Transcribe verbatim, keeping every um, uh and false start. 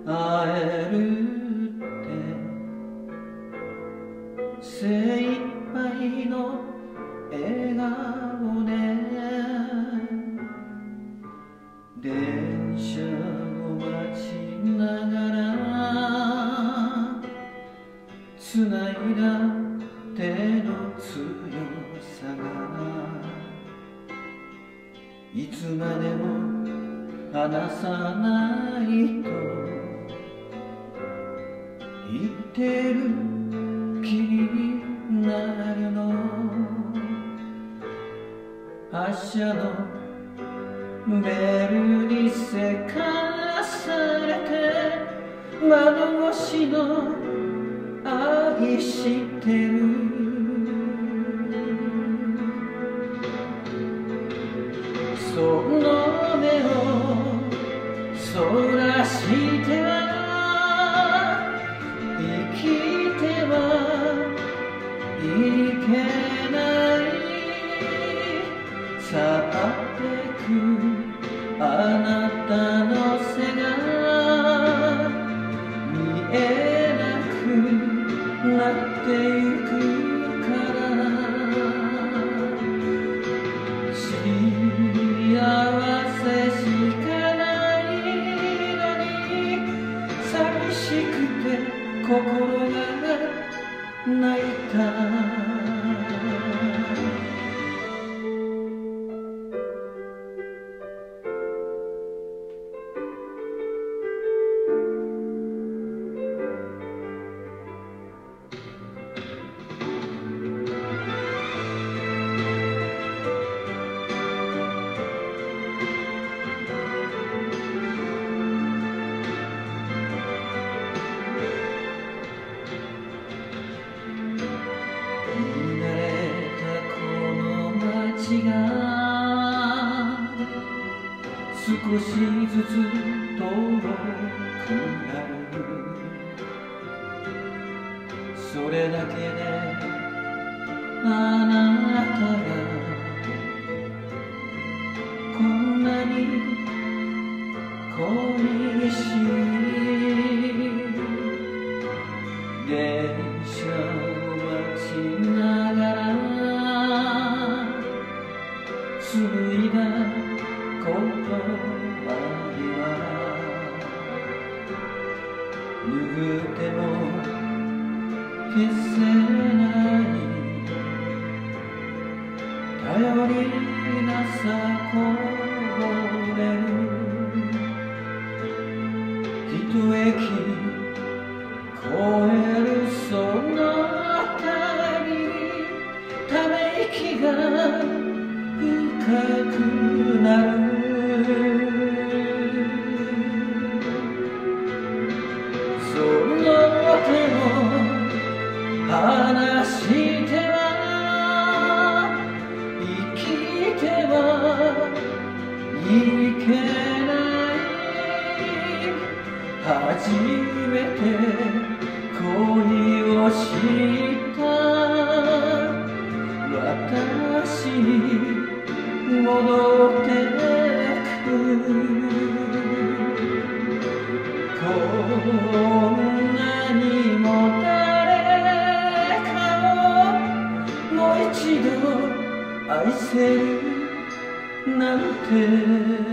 会えるって精一杯の笑顔で電車を待ちながらつないだ手の強さがいつまでも離さないと言ってる気になるの明日のメールにせかされて窓越しの愛してるその目をそらしては生きてはいけない去ってくあなたの背が見えなくなってゆくから幸せしかないのに寂しくて心が泣いたが少しずつ遠くなるそれだけであなたがこんなに恋しい電車を待ちながら紡いだ言葉には拭っても消せない頼りなさこぼれる一駅越えるそのあたりにため息が深くなるその手を離しては生きてはいけない初めて恋をした私に戻ってくこんなにも誰かをもう一度愛せるなんて